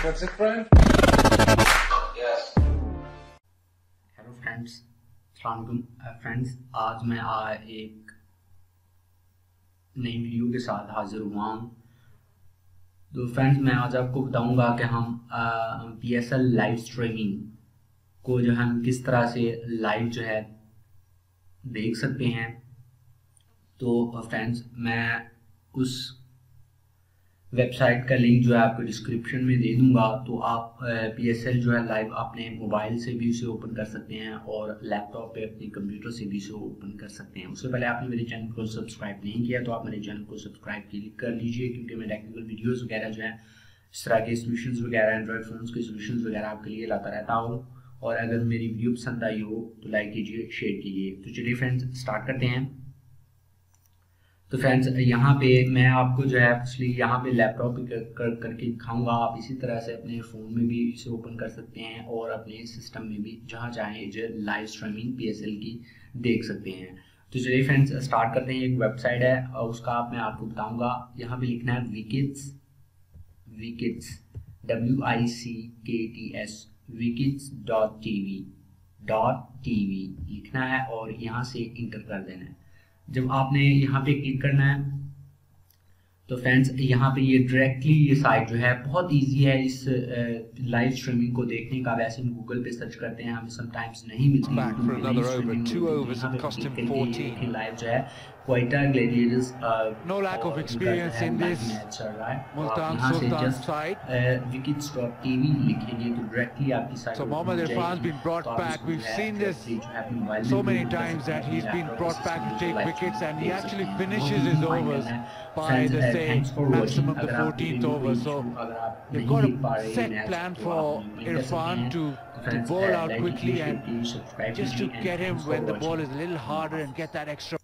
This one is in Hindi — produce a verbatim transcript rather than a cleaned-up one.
That's it, Brian? Yes. Hello friends, अस्सलाम वालेकुम फ्रेंड्स। आज मैं आ, एक नई वीडियो के साथ हाजिर हुआ हूँ। तो फ्रेंड्स, मैं आज आपको बताऊंगा कि हम P S L live streaming को जो हम किस तरह से लाइव जो है देख सकते हैं। तो फ्रेंड्स, मैं उस वेबसाइट का लिंक जो है आपको डिस्क्रिप्शन में दे दूंगा। तो आप पी एस एल जो है लाइव अपने मोबाइल से भी उसे ओपन कर सकते हैं और लैपटॉप पे अपने कंप्यूटर से भी उसे ओपन कर सकते हैं। उससे पहले आपने मेरे चैनल को सब्सक्राइब नहीं किया तो आप मेरे चैनल को सब्सक्राइब कर लीजिए, क्योंकि मैं टेक्निकल वीडियोज़ वगैरह जो है इस तरह के सोल्यूशंस वगैरह एंड्रॉयड फ़ोन्स के सोल्यूशंस वगैरह आपके लिए लाता रहता हूँ। और अगर मेरी वीडियो पसंद आई हो तो लाइक कीजिए, शेयर कीजिए। तो चलिए फ्रेंड्स, स्टार्ट करते हैं। तो फ्रेंड्स, यहाँ पे मैं आपको जो है इसलिए यहाँ पे लैपटॉप पे कर, कर करके दिखाऊंगा। आप इसी तरह से अपने फ़ोन में भी इसे ओपन कर सकते हैं और अपने सिस्टम में भी जहाँ चाहें जो live streaming P S L की देख सकते हैं। तो चलिए फ्रेंड्स, स्टार्ट करते हैं। एक वेबसाइट है और उसका आप मैं आपको बताऊँगा। यहाँ पे लिखना है विकिट्स, विकिट्स W I C K T S wickets dot T V dot T V लिखना है और यहाँ से इंटर कर देना है। जब आपने यहाँ पे क्लिक करना है तो फ्रेंड्स, यहाँ पे ये डायरेक्टली ये साइट जो है बहुत इजी है इस लाइव स्ट्रीमिंग को देखने का। वैसे हम गूगल पे सर्च करते हैं, हमें समटाइम्स नहीं मिलती लाइव जो है Quetta gladiators no lack of experience in this Multan Sultan side. Wickets dot T V लिखेंगे तो डायरेक्टली आपकी site. So Mohammad Irfan's been brought back. We've seen this so many times that he's been brought back to take wickets, and he actually finishes his overs by the say maximum the fourteenth over. So they've got a set plan for Irfan to, to bowl out quickly and just to get him when the ball is a little harder and get that extra